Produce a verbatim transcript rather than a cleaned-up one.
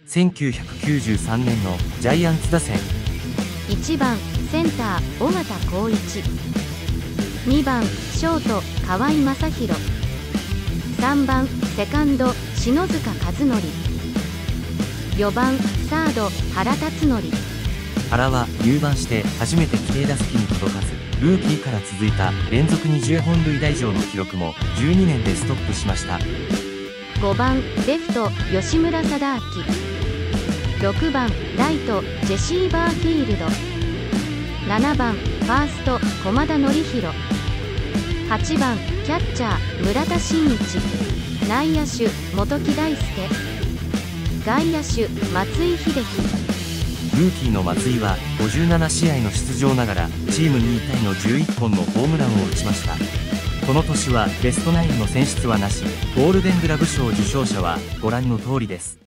せんきゅうひゃくきゅうじゅうさんねんのジャイアンツ打線。 いちばんセンター尾形光一、にばんショート河合正弘、さんばんセカンド篠塚和則、よばんサード原辰徳。 原は入団して初めて規定打席に届かず、ルーキーから続いた連続にじゅっぽん塁打以上の記録もじゅうにねんでストップしました。 ごばんレフト吉村貞明、ろくばんライトジェシー・バーフィールド、ななばんファースト駒田紀弘、はちばんキャッチャー村田真一、内野手本木大輔、外野手松井秀喜。 ルーキーの松井はごじゅうななしあいの出場ながらチームにいタイのじゅういっぽんのホームランを打ちました。この年はベストナインの選出はなし、ゴールデングラブ賞受賞者はご覧の通りです。